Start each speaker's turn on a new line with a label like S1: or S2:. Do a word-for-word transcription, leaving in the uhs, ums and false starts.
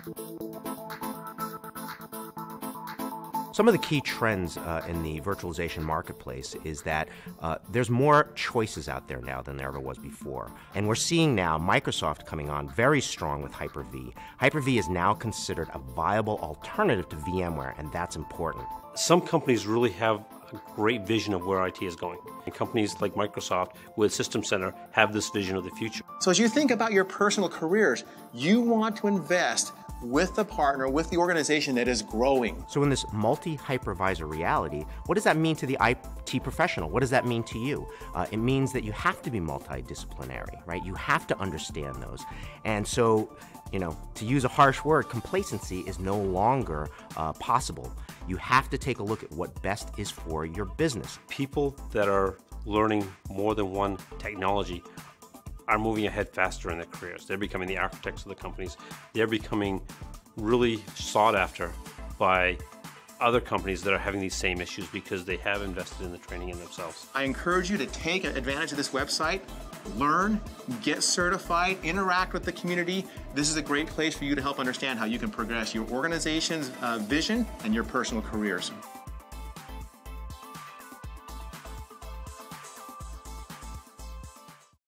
S1: Some of the key trends uh, in the virtualization marketplace is that uh, there's more choices out there now than there ever was before. And we're seeing now Microsoft coming on very strong with Hyper-V. Hyper-V is now considered a viable alternative to VMware, and that's important.
S2: Some companies really have a great vision of where I T is going. And companies like Microsoft with System Center have this vision of the future.
S3: So as you think about your personal careers, you want to invest with the partner, with the organization that is growing.
S1: So in this multi-hypervisor reality, what does that mean to the I T professional? What does that mean to you? Uh, it means that you have to be multidisciplinary, right? You have to understand those. And so, you know, to use a harsh word, complacency is no longer uh, possible. You have to take a look at what best is for your business.
S2: People that are learning more than one technology are moving ahead faster in their careers. They're becoming the architects of the companies. They're becoming really sought after by other companies that are having these same issues because they have invested in the training in themselves.
S3: I encourage you to take advantage of this website, learn, get certified, interact with the community. This is a great place for you to help understand how you can progress your organization's uh, vision and your personal careers.